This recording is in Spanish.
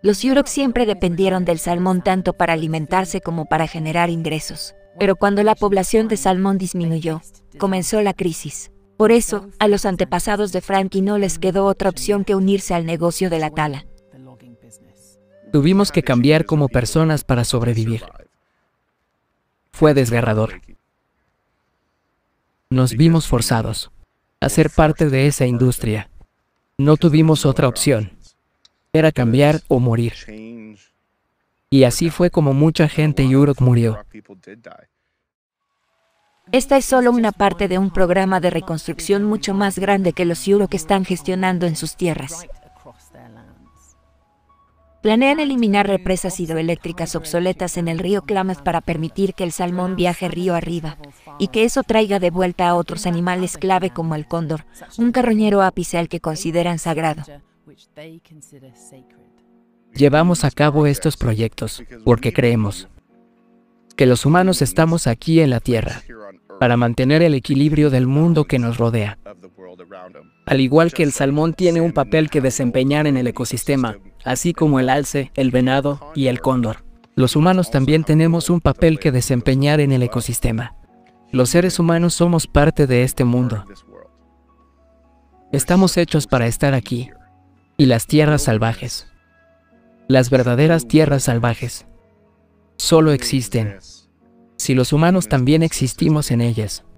Los Yurok siempre dependieron del salmón tanto para alimentarse como para generar ingresos. Pero cuando la población de salmón disminuyó, comenzó la crisis. Por eso, a los antepasados de Frankie no les quedó otra opción que unirse al negocio de la tala. Tuvimos que cambiar como personas para sobrevivir. Fue desgarrador. Nos vimos forzados a ser parte de esa industria. No tuvimos otra opción. Era cambiar o morir. Y así fue como mucha gente Yurok murió. Esta es solo una parte de un programa de reconstrucción mucho más grande que los Yurok están gestionando en sus tierras. Planean eliminar represas hidroeléctricas obsoletas en el río Klamath para permitir que el salmón viaje río arriba, y que eso traiga de vuelta a otros animales clave como el cóndor, un carroñero ápice al que consideran sagrado. Llevamos a cabo estos proyectos porque creemos que los humanos estamos aquí en la Tierra para mantener el equilibrio del mundo que nos rodea. Al igual que el salmón tiene un papel que desempeñar en el ecosistema, así como el alce, el venado y el cóndor. Los humanos también tenemos un papel que desempeñar en el ecosistema. Los seres humanos somos parte de este mundo. Estamos hechos para estar aquí. Y las tierras salvajes, las verdaderas tierras salvajes, solo existen si los humanos también existimos en ellas.